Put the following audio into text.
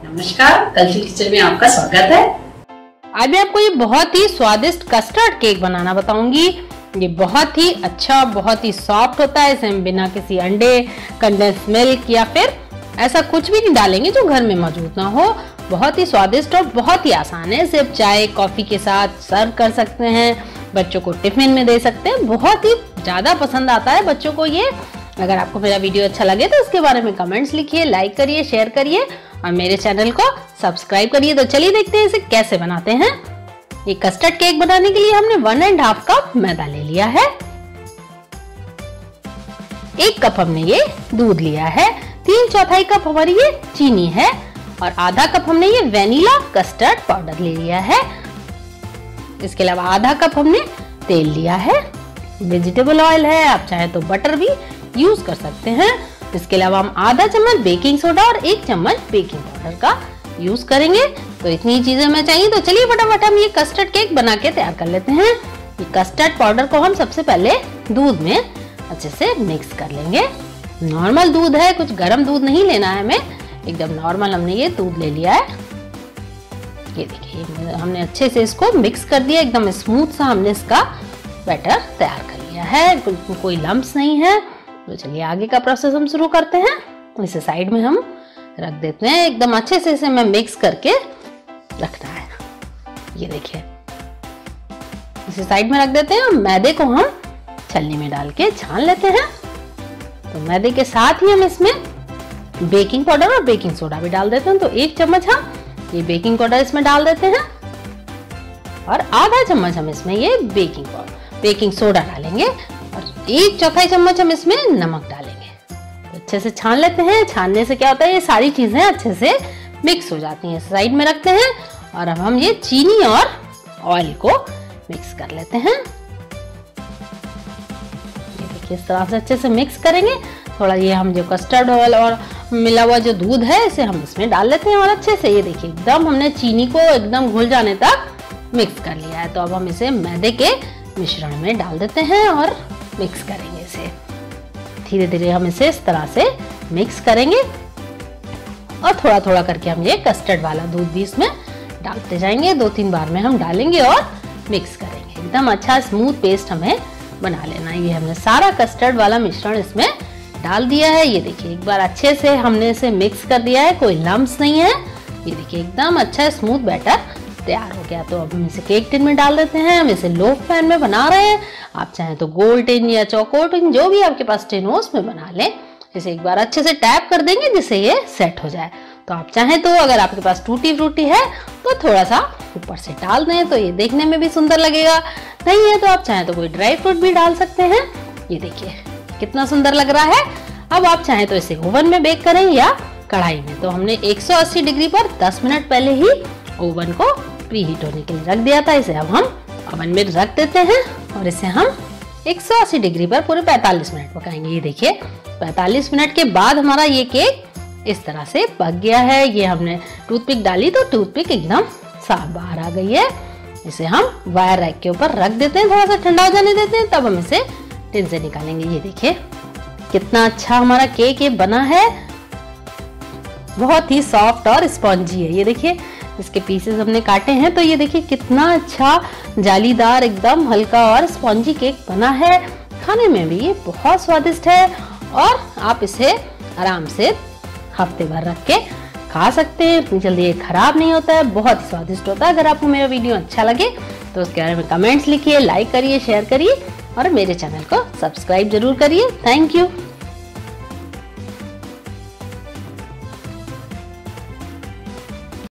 नमस्कार, cultural kitchen में आपका स्वागत है। आज मैं आपको ये बहुत ही स्वादिष्ट कस्टर्ड केक बनाना बताऊंगी। ये बहुत ही अच्छा, बहुत ही सॉफ्ट होता है। इसे हम बिना किसी अंडे, कंडेंस मिल्क या फिर ऐसा कुछ भी नहीं डालेंगे जो घर में मौजूद ना हो। बहुत ही स्वादिष्ट और बहुत ही आसान है। इसे आप चाय कॉफी के साथ सर्व कर सकते हैं, बच्चों को टिफिन में दे सकते हैं। बहुत ही ज्यादा पसंद आता है बच्चों को ये। अगर आपको मेरा वीडियो अच्छा लगे तो इसके बारे में कमेंट्स लिखिए, लाइक करिए, शेयर करिए और मेरे चैनल को सब्सक्राइब करिए। तो चलिए देखते हैं इसे कैसे बनाते हैं। ये कस्टर्ड केक बनाने के लिए हमने 1.5 कप मैदा ले लिया है। 1 कप हमने ये दूध लिया है। 3/4 कप हमारी ये चीनी है और आधा कप हमने ये वेनिला कस्टर्ड पाउडर ले लिया है। इसके अलावा आधा कप हमने तेल लिया है। वेजिटेबल ऑयल है, आप चाहे तो बटर भी यूज कर सकते हैं। इसके अलावा हम आधा चम्मच बेकिंग सोडा और 1 चम्मच बेकिंग पाउडर का यूज करेंगे। तो इतनी चीजें हमें चाहिए। तो चलिए फटाफट हम ये कस्टर्ड केक बना के तैयार कर लेते हैं। ये कस्टर्ड पाउडर को हम सबसे पहले दूध में अच्छे से मिक्स कर लेंगे। नॉर्मल दूध है, कुछ गर्म दूध नहीं लेना है हमें, एकदम नॉर्मल हमने ये दूध ले लिया है। ये देखिए हमने अच्छे से इसको मिक्स कर दिया, एकदम स्मूथ सा हमने इसका बैटर तैयार कर लिया है। कोई लम्प्स नहीं है। तो चलिए आगे का प्रोसेस हम शुरू करते हैं। इसे साइड में हम रख देते हैं। एकदम अच्छे से इसे मैं मिक्स करके रखना है। ये देखिए इसे साइड में रख देते हैं और मैदे को हम छलनी में डाल के छान लेते हैं। तो मैदे के साथ ही हम इसमें बेकिंग पाउडर और बेकिंग सोडा भी डाल देते हैं। तो 1 चम्मच हम ये बेकिंग पाउडर इसमें डाल देते हैं और आधा चम्मच हम इसमें ये बेकिंग सोडा डालेंगे और 1/4 चम्मच हम इसमें नमक डालेंगे। तो अच्छे से छान लेते हैं। छानने से क्या होता है, ये सारी चीजें अच्छे से मिक्स हो जाती हैं। साइड में रखते हैं और अब हम ये चीनी और ऑयल को मिक्स कर लेते हैं। ये देखिए इस तरह से अच्छे से मिक्स करेंगे। थोड़ा ये हम जो कस्टर्ड ऑयल और मिला हुआ जो दूध है इसे हम इसमें डाल लेते हैं और अच्छे से ये देखिए एकदम हमने चीनी को एकदम घुल जाने तक मिक्स कर लिया है। तो अब हम इसे मैदे के मिश्रण में डाल देते हैं और मिक्स करेंगे इसे। धीरे धीरे हम इसे इस तरह से मिक्स करेंगे और थोड़ा थोड़ा करके हम ये कस्टर्ड वाला दूध भी इसमें डालते जाएंगे। 2-3 बार में हम डालेंगे और मिक्स करेंगे। एकदम अच्छा स्मूथ पेस्ट हमें बना लेना है। ये हमने सारा कस्टर्ड वाला मिश्रण इसमें डाल दिया है। ये देखिए एक बार अच्छे से हमने इसे मिक्स कर दिया है, कोई लम्प्स नहीं है। ये देखिए एकदम अच्छा स्मूथ बैटर तैयार हो गया। तो अब हम इसे केक टिन में डाल देते हैं। हम इसे लोफ पैन में बना रहे हैं। आप चाहें तो गोल्ड टिन या चौकोर टिन, जो भी आपके पास टिन हो उसमें बना लें। इसे एक बार अच्छे से टैप कर देंगे जिससे ये सेट हो जाए। तो आप चाहें तो अगर आपके पास टूटी फ्रूटी है तो थोड़ा सा ऊपर से डाल दें, तो ये देखने में भी सुंदर लगेगा। नहीं है तो आप चाहें तो कोई ड्राई फ्रूट भी डाल सकते हैं। ये देखिए कितना सुंदर लग रहा है। अब आप चाहें तो इसे ओवन में बेक करें या कढ़ाई में। तो हमने 180 डिग्री पर 10 मिनट पहले ही ओवन को प्री हीट होने के लिए रख दिया था। इसे अब हम ओवन में रख देते हैं और इसे हम 180 डिग्री पर पूरे 45 मिनट पकाएंगे। ये देखिए 45 मिनट के बाद हमारा ये केक इस तरह से पक गया है। ये हमने टूथपिक डाली तो टूथपिक एकदम साफ बाहर आ गई है। इसे हम वायर रैक के ऊपर रख देते हैं, थोड़ा सा ठंडा हो जाने देते हैं, तब हम इसे टिन से निकालेंगे। ये देखिए कितना अच्छा हमारा केक ये बना है। बहुत ही सॉफ्ट और स्पॉन्जी है। ये देखिए इसके पीसेस हमने काटे हैं तो ये देखिए कितना अच्छा जालीदार, एकदम हल्का और स्पॉन्जी केक बना है। खाने में भी ये बहुत स्वादिष्ट है और आप इसे आराम से हफ्ते भर रख के खा सकते हैं। इतनी जल्दी ये खराब नहीं होता है, बहुत ही स्वादिष्ट होता है। अगर आपको मेरा वीडियो अच्छा लगे तो उसके बारे में कमेंट्स लिखिए, लाइक करिए, शेयर करिए और मेरे चैनल को सब्सक्राइब जरूर करिए। Thank you.